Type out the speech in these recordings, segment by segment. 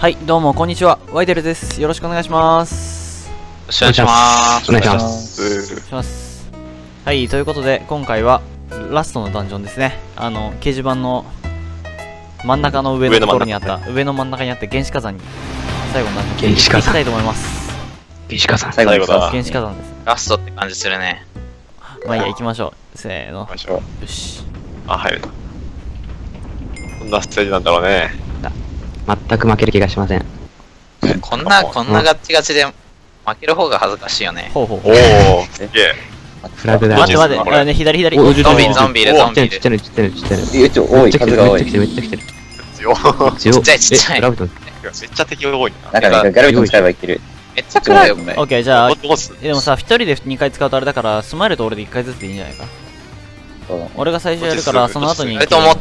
はい、どうもこんにちは、ワイデルです。よろしくお願いします。 よろしくお願いします。 お願いします。 はい、ということで今回はラストのダンジョンですね。掲示板の真ん中の上のところにあった上の真ん中にあった原始火山に最後のダンジョン行っていきたいと思います。 原始火山最後だ。 原始火山です。 ラストって感じするね。 まあいいや、行きましょう。せーの。よし。 あ、入るな。どんなステージなんだろうね。 全く負ける気がしません。 こんなガッチガチで負ける方が恥ずかしいよね。 ほうほう。 おお、すげえ。 フラグだ。 待って待って、ね、左。 ゾンビいる。 ちっちゃい。 多い、数が多い。 めっちゃ来てる。 強ちっちゃい。 めっちゃ敵が多いな。 なんかね、ガルビトン使えばいける。 めっちゃ暗いよ、これ。 オッケー、じゃあ、でもさ、一人で2回使うとあれだから、スマイルと俺で1回ずつでいいんじゃないか。俺が最初やるから、その後に。 あれと思って。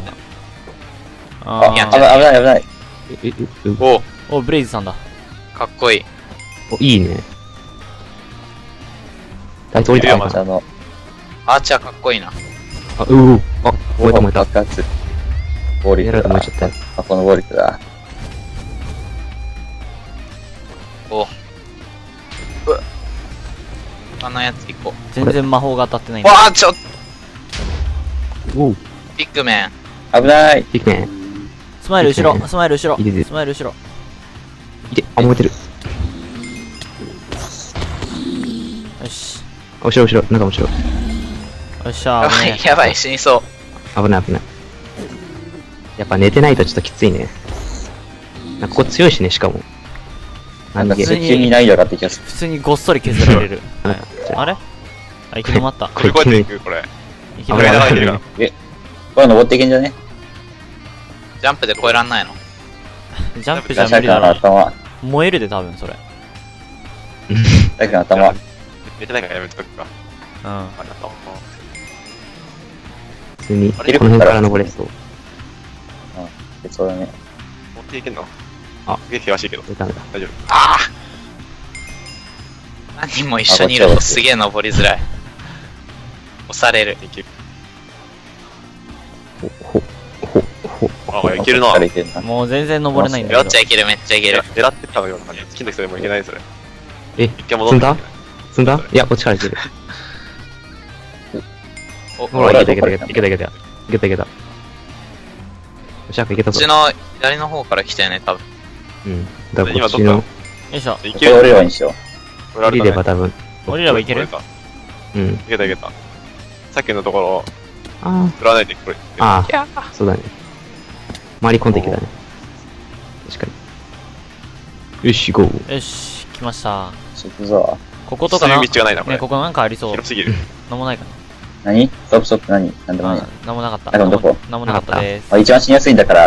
危ない。 お、ブレイズさんだ。 かっこいい。 お、いいね。あいつ降りてる。 アーチャーかっこいいな。 あ、燃えた。 爆発。ボーリックだ。あ、このボーリックだ。 お。あのやつ行こう。 全然魔法が当たってないんだ。 わあ、ちょっピックメン。 危ない。 ピックメン。 スマイル後ろ。 いて、あ、燃えてる。 よし。 後ろ、なんか後ろ。 よっしゃー。 やばい、死にそう。 危ない。やっぱ寝てないとちょっときついね。ここ強いしね、しかも。 なんか急に難易度上がってきます。 普通にごっそり削られる。あれ行き止まった。 これこうやっていく、これ。 行き止まった。 これ登っていけんじゃね？ ジャンプで越えらんないの？ ジャンプじゃ無理だろ。燃えるで多分それ。 だけど頭。 寝てないからやめとくか。 うん。 普通に、この辺から登れそう。 うん、そうだね。 持っていけんの？ あ、 すげえ険しいけど。 ダメだ。 大丈夫。 ああ何人も一緒にいるとすげえ登りづらい。押される。 あ、いけるな。 もう全然登れないんだめっちゃいける。 狙ってたのような感じ。好きな人でもいけないそれ。 一回戻った。積んだ？いや、こっちから行ける。ほら、いけた。よし、いけたぞ。 こっちの左の方から来たよね、多分。 うん。だからこっちの。 よいしょ。 これ降りればいいんしよ。 降りれば多分。 降りればいける？ うん。 いけた。さっきのところ、振らないでくれ。 ああ、そうだね。回り込んでいけたね。確かに。よし、ゴー。 よし、来ました。 行くぞ。 こことかな。 そういう道がないな、これ。 ここなんかありそう。 広すぎる。 なんもないかな。何？ストップ何？なんでもない。 なんもなかった。 どこ？ なんもなかったです。 一番死にやすいんだから、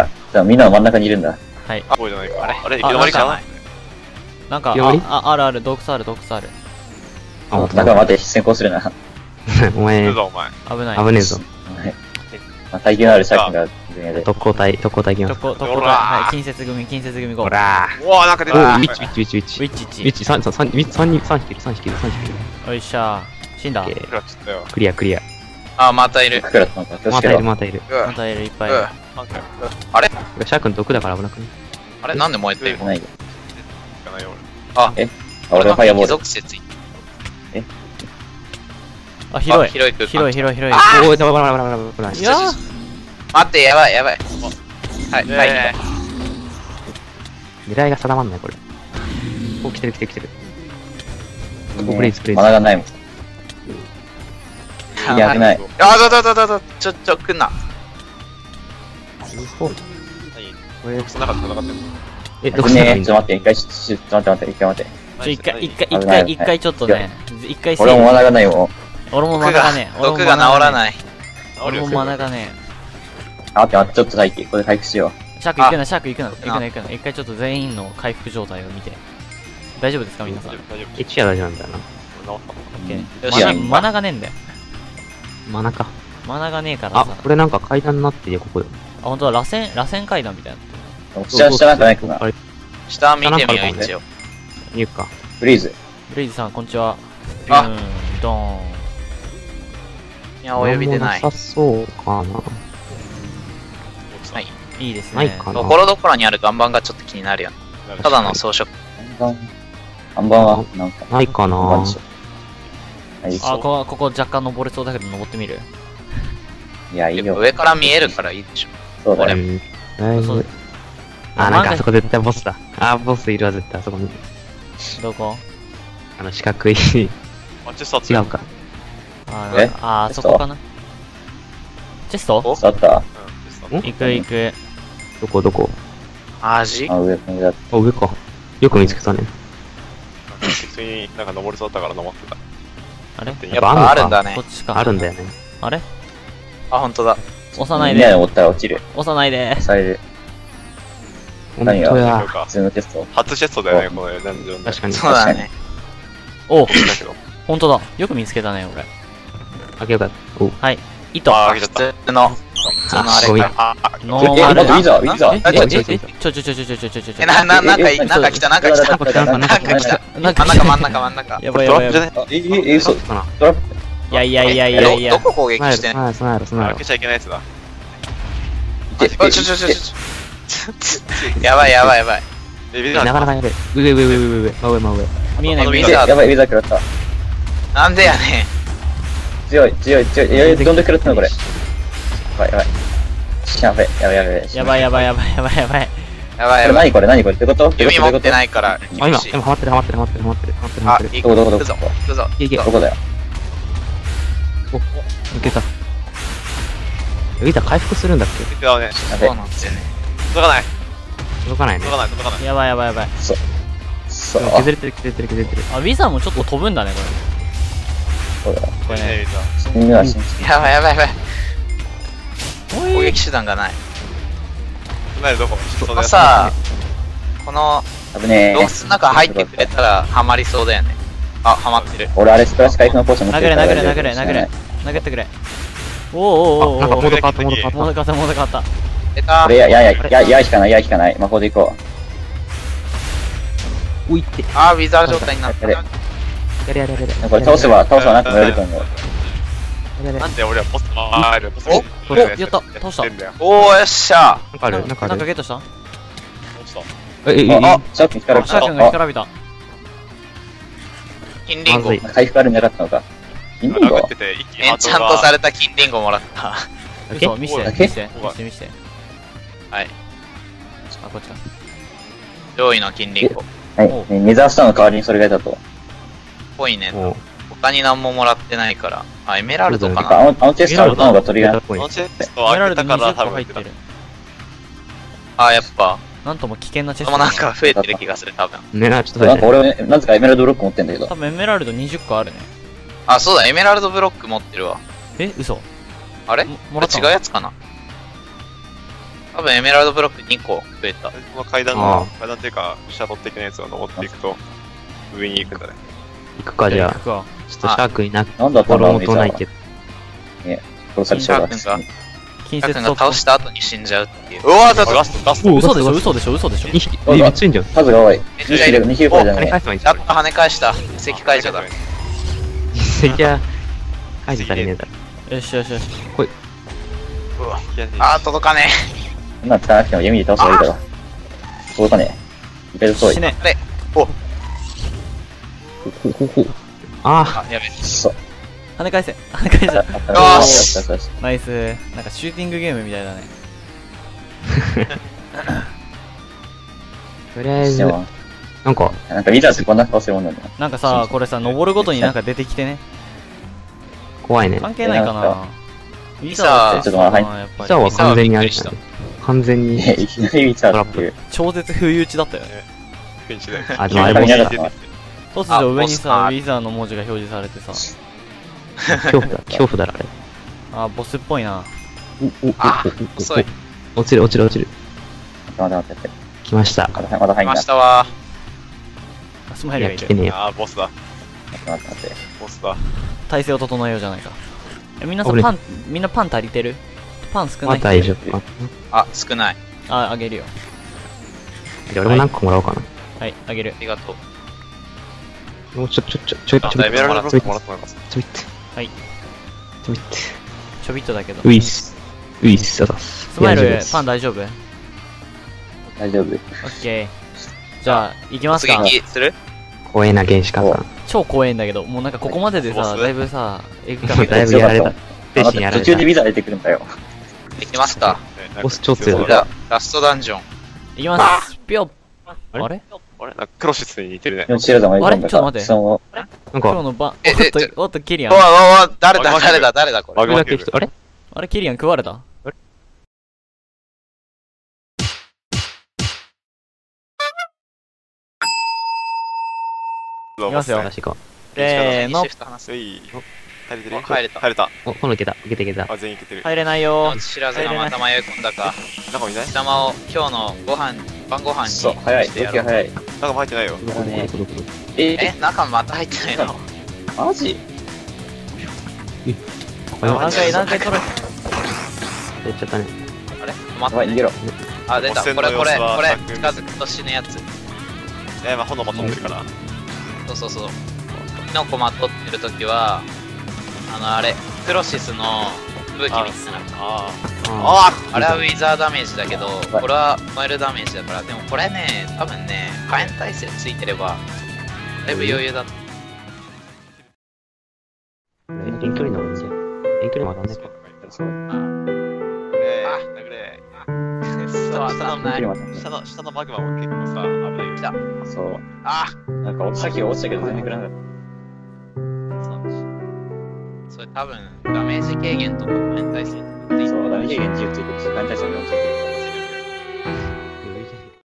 みんなの真ん中にいるんだ。 はい。 あ、こうじゃないか。あれ、行き止まりかな？ なんか、ある、洞窟ある。 だから待って、先行するな。 お前、 危ねえぞ。 耐久のあるシャークが前衛で。 特攻隊行きます。 はい、近接組5。 ほらー。うわー、なんか出た。 ウィッチ、3匹いる。 よいしょ。死んだ。 クリア。 あ、またいる。 またいる。 いっぱい。 あれ？ シャークの毒だから危なくね。 あれなんで燃えてるの？ あ、俺のファイアボール。 貴族説。 あ、広い。 広い。 おー、待って、やばい。はい。 狙いが定まんない、これ。お、来てる。ブレイズ。 マナがないもん。いや、危ない。 ちょ、来んな。 どこね、ちょっと待って、一回待って。 一回ちょっとね。 俺もマナがないもん。 俺もマナがねえ。 毒が治らない。 俺もマナがねえ。待って、ちょっと待って、これ回復しよう。 シャーク行くな。一回ちょっと全員の回復状態を見て。大丈夫ですか皆さん。 一夜大丈夫なんだよな。 オッケー。マナがねえんだよ。 マナか。 マナがねえからさ。 これなんか階段になってるよ、ここで。 あ、ほんとだ、螺旋階段みたいな。 下なんかないかな。 下見てみよう、一応。 言うか。 ブリーズさん、こんにちは。ドーン。いや、お呼びでない。 なさそうかな。 はい。 いいですね。 ないかな。 ところどころにある岩盤がちょっと気になるよね。 ただの装飾。 看板は、なんか、 ないかな看板でしょあ、ここ若干登れそうだけど登ってみる？ いや、いいよ。 上から見えるからいいでしょ。 そうだよ。 だいぶ。あ、なんかあそこ絶対ボスだ。あ、ボスいるわ、絶対あそこに。 どこ？ 四角い。 あっちさ、 違うか。 えそこかな？チェスト？ あったん行く。 どこマジ？ あ、上だって。 あ、上か。よく見つけたね。 普通になんか登りそうだったから登ってた。 あれ？ やっぱあるんだねこ。っちか。 あるんだよね。 あれ？ あ、ほんとだ。 押さないみんなでで。 登ったら落ちる。 押さないで。 される。 ほん何がとや。 普通のテスト。 初テストだよね、このダンジョンで。 確かに。 そうだね。 おう、 だけど。 ほんとだ。よく見つけたね、俺。 あげよかった。おはい。糸。 あー、来ちゃった。 普通のあれか。 あ、 ノえ、待って、 ーマルな。 ウィザー。 ちょ。 え、なんか来た。 なんか来た。 なんか来た。 なんか真ん中。 やばいやばいやばい。 嘘。 かな。 トラップ。 いや。 どこ攻撃してんの？ 備えろ。 開けちゃいけないやつだ。 やばい。 え、ビザなかなかやべえ。上。真上。 見えない、見えない。 やばい、ウィザー食らった。 なんでやね強い。どんどん食らったの、これ。やばい。やばい。 やばい。 これ何これってこと弓持ってないからあ、今、 厳しい。 ハマってる。 あ、 い行どこくぞ。 け。 どこだよ。 お、抜けた。ウィザー回復するんだっけ？ 見てたね。 やべそうなんですよね。 届かない。 届かないね。 届かない。 やばい。 そう。 削れてる。 あ、ウィザーもちょっと飛ぶんだね、 そうだよ。 これね。 犬は信じやばい。 おい攻撃手段がない。 どこまあさ、この危ねえ。 洞窟の中入ってくれたらハマりそうだよね。あ、ハマってる。 俺あれスプラッシュ回復のポーション持ってるから。 投げてくれ。おなんかモード変わった。 モード変わった。 出たこ。れ、や引かない。魔法で行こおいって。 あー、ウィザー状態になった。 ややれ。 う。これ倒せばなんかもらえると思う。 なんで俺はポストあるポストやった倒したおー、よっしゃなんかある。 なんかゲットした？ あ、シャークに光られシャー君が干からびた。 金リンゴ。 まずい回復あるんじゃなかったのか。金リンゴ上ってて一気にエンチャントされた金リンゴもらった。 嘘、見して。 はい。 あ、こっちか。 上位の金リンゴ。 はい。ネザースターの代わりにそれがいたと。 ぽいね。 お他に何ももらってないから。あ、エメラルドかな。 あのチェストあるのが取り合い。 このチェストを開けたから多分入ってる。 あ、やっぱ。 なんとも危険なチェスでト。 もなんか増えてる気がする、多分。 ね、ちょっとなんか俺、なぜかエメラルドブロック持ってんだけど。 多分エメラルド20個あるね。 あ、そうだ、エメラルドブロック持ってるわ。 え、嘘。 あれもらった違うやつかな。多分エメラルドブロック2個増えた。 この階段っていうか、シャドウ的なやつを登っていくと、上に行くんだね。 行くか、じゃあ。 行くか。 ちょっとシャークいなくなんだったんだろう心もとないけど。 殺されちゃうシャークが近接シャークが倒した後に死んじゃうっていう。うわー、だってラスト。 嘘でしょ。 2匹、3ついんじゃん。 数が多い。 めっちゃいる。 2ヒルパーじゃない。 金返すのにやっと跳ね返した。石解除だ。 石は、解除されねえだろ。 よし。 うわあー、届かねそんなん使わなくても弓で倒せばいいだろ。そうかね。いけるそうい。 死ね。 え。あれおああ、やべえ。 そう。 跳ね返せ。 よしナイス。なんかシューティングゲームみたいだね。 とりあえず、 でもなんか、 なんかリーダーってこんな顔するもんなんだよ。 なんかさ、これさ、登るごとになんか出てきてね。 怖いね。 関係ないかな。ウィザーってちょっとまあはいやっぱシャアはり完全にあれだね。完全に、 いきなりリーダーっていう。 超絶不意打ちだったよね。 フィンチだよ。 あ、でもあれもいなかったわ突如上にさ、 あウィザーの文字が表示されてさ、 恐怖だろ、あれ。 あ、ボスっぽいな。 遅い。 落ちる。 待って。 来ました。 まだ入んまな。 したわスマイルがいる。 来てねえよ。 あー、ボスだ。 待って。 ボスだ。 体勢を整えようじゃないか。みんなさ、 危ねみんなパン足りてる？パン少まあない人大丈夫。 あ、少ない。 あ、あげるよ。 じゃあ俺も何個もらおうかな。 はい、あげるあ。りがとう。 もうちょいエメラルドブロックもらってもらいます。 ちょいって。 はい。 ちょいって。 ちょびっとだけど。 ウィス、あざっす。 スマイル、パンン。 大丈夫？ 大丈夫。 オッケー。 じゃあ、行きます突か。 撃する？ 光栄な原始火山。 超怖いんだけど、もうなんかここまででさ、だいぶさ、エグかだいぶやられた。精神やられた。 途中でビザ出てくるんだよ。 行きますか。 ボス超強い。 じゃあ、ラストダンジョン。 行きますぴょっあれあれなんかクロシスに似てるね。 でもシェルダーもあれちょっと待ってそのなん今か、 日の晩、 えおっと、キリアおいン。 おいおい、誰だこれ。 バグこれだけ人、あれあれ、キリアン食われたいきますよらしいか。 せーのシフト話す。 はい。入れてるお入れた入れた。 お、今度いけた。いけたいけた。 あ、全員いけてる。 入れないよ知らずがまた迷い込んだか。 中もいない貴様を今日の晩ご飯にそう、早い。 してやろう。 動きが早い。 中も入ってないよ。 どこどこどこどこえ、中また入ってないの？ マジ何回取るやっちゃったね。 あれ止まやばい、逃った。 げろ。 あ、出た。 汚染これ、 の様子は近づくと死ぬやつ。 まあ炎まとってるから。 そう。キノコまとってるときは、あれ、クロシスの武器みたいな。 あああれはウィザーダメージだけど、 はいこれは燃えるダメージだから、でもこれね、多分ね、火炎耐性ついてれば、だいぶ余裕だった。 遠距離の方がいいんじゃん。遠距離まだねか。 そう。 殴れ。 そう、当たんない。 下のマグマも結構さ、危ないよ。 そう。 あなんか、さっき落ちたけど全然くらなかっそれ多分、ダメージ軽減とか火炎耐性とかついた。 てそう、ダメーる。 ジ減10ついてるし、簡単さも4ついてる。 余裕じゃね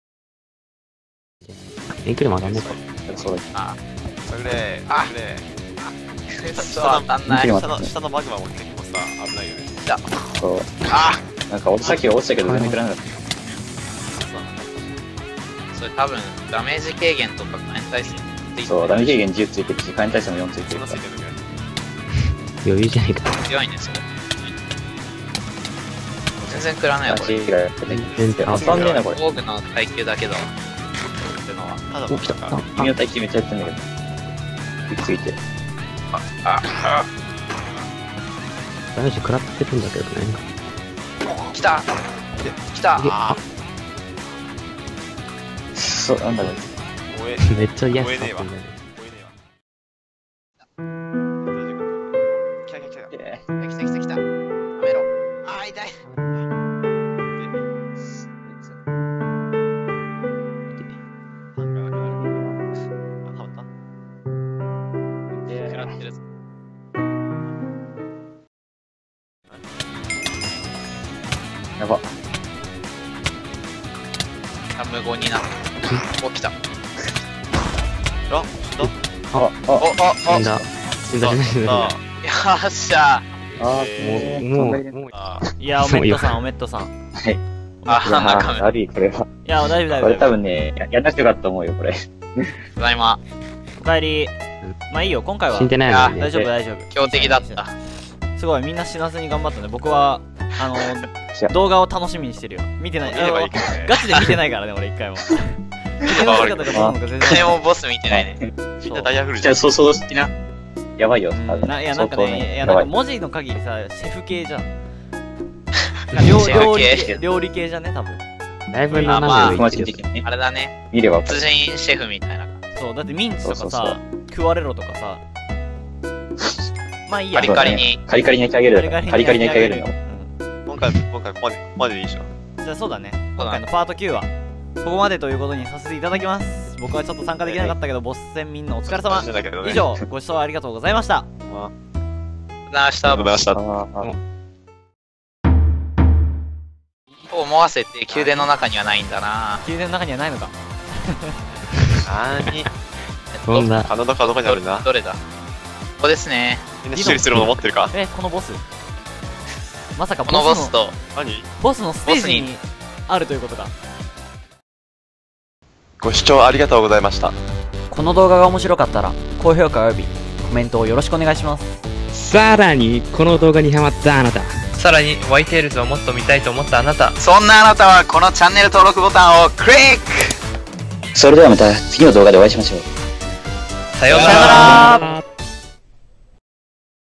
え。遠距離まだねか。 そうだ。 あ、 殴れ。 あ殴れ。 そう当たんない。 下のマグマも結構さ、危ないよね。 そう。 あなんか、さっき落ちたけど全然くらなかっそれ多分、ダメージ軽減とか火炎耐性ついてた。 る。 そう、ダメージ減10ついてるし、簡単さも4ついてるからそんなつい。てるのかよ。 余裕じゃねえか。 強いね、それ。全然食らないよ、これ。 足がやってね。当たんねえな、これ。 防具の耐久だけだわ。ってのは。 ただお、来た。 なんか君の耐久めっちゃやってんだけど。くっついて。 ダメージ食らってるんだけどね。 来た来たあそう、なんだろう。 燃えめっちゃ嫌燃えねえわ。 そう燃えねえわ。来た来た来た。 来た。やめろ。あー、痛い。 ハンガーなくなる。あ、はまった食らってるぞ。 やば。 無言になった。お、来た。 あ、死んだ死んだ。死んだ。死んだ。 よっしゃあもう、 あいや、おめっとさん、おめっとさん。 はい。 中身。 悪い、これは。 いや、大丈夫、 これ多大丈夫。 分ね、やんなくてよかったと思うよ、これ。 ただいま。 おかえり。まあいいよ、今回は死んでないもんね。 大丈夫、大丈夫。 強敵だった。 すごい、みんな死なずに頑張ったね。僕は、動画を楽しみにしてるよ。見てない。 見ればいいけどね。 ガチで見てないからね、俺一回も。見てない姿がどうなのか全然誰もボス見てないね。 みんなダイヤフルじゃん。 じゃあ、そう的な。やばいよ、多分。 いや、なんかね、いや、 やばい。 なんか文字の限りさ、シェフ系じゃん。 シェフ系料理系じゃね、多分。 だいぶまあ斜め友上行ってる。 達的にね。 あれだね。 見れば。 殺人シェフみたいな。 そう、だってミンチとかそうそうさ、食われろとかさ。まあいいや。 カリカリに。 カリカリに焼き上げる。カリカリに焼き上げるの。 今回ここまででいいでしょ。 じゃあそうだね。 そうだね今回のパート9は、ここまでということにさせていただきます。僕はちょっと参加できなかったけど、ボス戦みんなお疲れ様。 だけどね以上、ご視聴ありがとうございました。 なしたありがとうございました。 と思わせて宮殿の中にはないんだな。 宮殿の中にはないのか。 なーに。 そんな、 あの中はどこにあるんだ。 どれだここですね。 みんな修理するもの持ってるか。 このボス。まさかこのボスと、 何？ ボスのステージにあるということか。 ご視聴ありがとうございました。 この動画が面白かったら、高評価およびコメントをよろしくお願いします。 さらに、この動画にハマったあなた。 さらに、ワイテールズをもっと見たいと思ったあなた。 そんなあなたはこのチャンネル登録ボタンをクリック。 それではまた次の動画でお会いしましょう。 さようなさよなら。 ら。